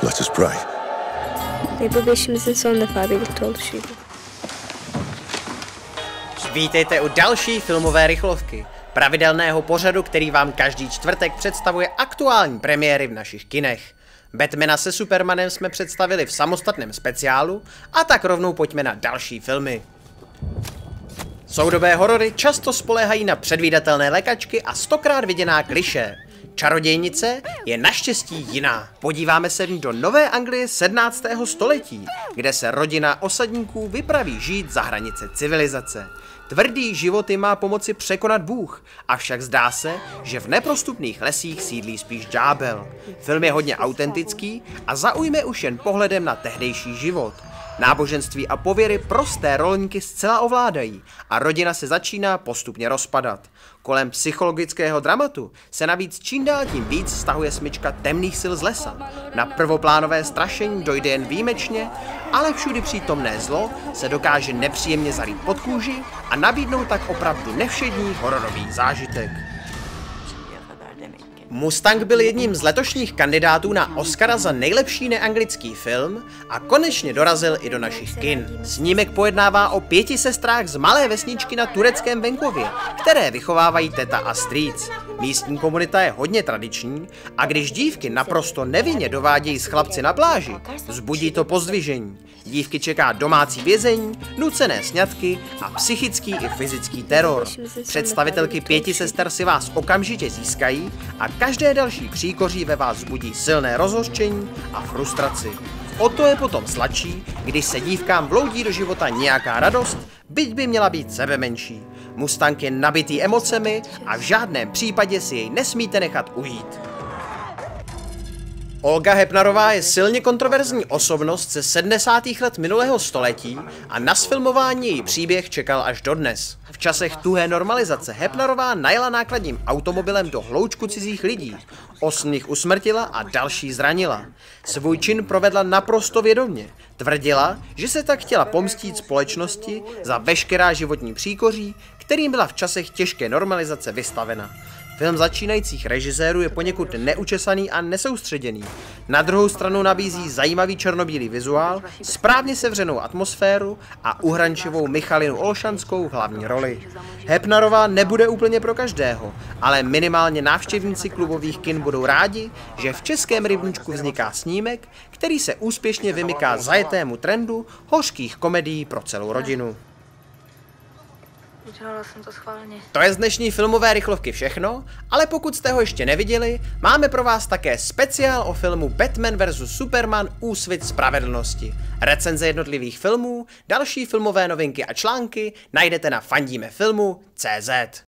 Let us pray. Nejpovějšimizin son defa birlikte oluşuydu. Vítejte u další filmové rychlovky, pravidelného pořadu, který vám každý čtvrtek představuje aktuální premiéry v našich kinech. Batmana se Supermanem jsme představili v samostatném speciálu, a tak rovnou pojďme na další filmy. Soudobé horory často spoléhají na předvídatelné lékačky a 100krát viděná klišé. Čarodějnice je naštěstí jiná. Podíváme se do Nové Anglie 17. století, kde se rodina osadníků vypraví žít za hranice civilizace. Tvrdý životy má pomoci překonat Bůh, avšak zdá se, že v neprostupných lesích sídlí spíš ďábel. Film je hodně autentický a zaujme už jen pohledem na tehdejší život. Náboženství a pověry prosté rolníky zcela ovládají a rodina se začíná postupně rozpadat. Kolem psychologického dramatu se navíc čím dál tím víc stahuje smyčka temných sil z lesa. Na prvoplánové strašení dojde jen výjimečně, ale všudy přítomné zlo se dokáže nepříjemně zarýt pod kůži a nabídnout tak opravdu nevšední hororový zážitek. Mustang byl jedním z letošních kandidátů na Oscara za nejlepší neanglický film a konečně dorazil i do našich kin. Snímek pojednává o 5 sestrách z malé vesničky na tureckém venkově, které vychovávají teta a strýc. Místní komunita je hodně tradiční a když dívky naprosto nevinně dovádějí s chlapci na pláži, vzbudí to pozdvižení. Dívky čeká domácí vězení, nucené sňatky a psychický i fyzický teror. Představitelky 5 sester si vás okamžitě získají a každé další příkoří ve vás budí silné rozhořčení a frustraci. O to je potom sladší, když se dívkám vloudí do života nějaká radost, byť by měla být sebemenší. Mustang je nabitý emocemi a v žádném případě si jej nesmíte nechat ujít. Olga Hepnarová je silně kontroverzní osobnost ze 70. let minulého století a na sfilmování její příběh čekal až dodnes. V časech tuhé normalizace Hepnarová najela nákladním automobilem do hloučku cizích lidí. 8 jich usmrtila a další zranila. Svůj čin provedla naprosto vědomě. Tvrdila, že se tak chtěla pomstít společnosti za veškerá životní příkoří, kterým byla v časech těžké normalizace vystavena. Film začínajících režisérů je poněkud neučesaný a nesoustředěný. Na druhou stranu nabízí zajímavý černobílý vizuál, správně sevřenou atmosféru a uhrančivou Michalinu Olšanskou v hlavní roli. Hepnarová nebude úplně pro každého, ale minimálně návštěvníci klubových kin budou rádi, že v českém rybníčku vzniká snímek, který se úspěšně vymyká zajetému trendu hořkých komedií pro celou rodinu. Udělala jsem to schválně. To je z dnešní filmové rychlovky všechno, ale pokud jste ho ještě neviděli, máme pro vás také speciál o filmu Batman vs Superman Úsvit spravedlnosti. Recenze jednotlivých filmů, další filmové novinky a články najdete na fandimefilmu.cz.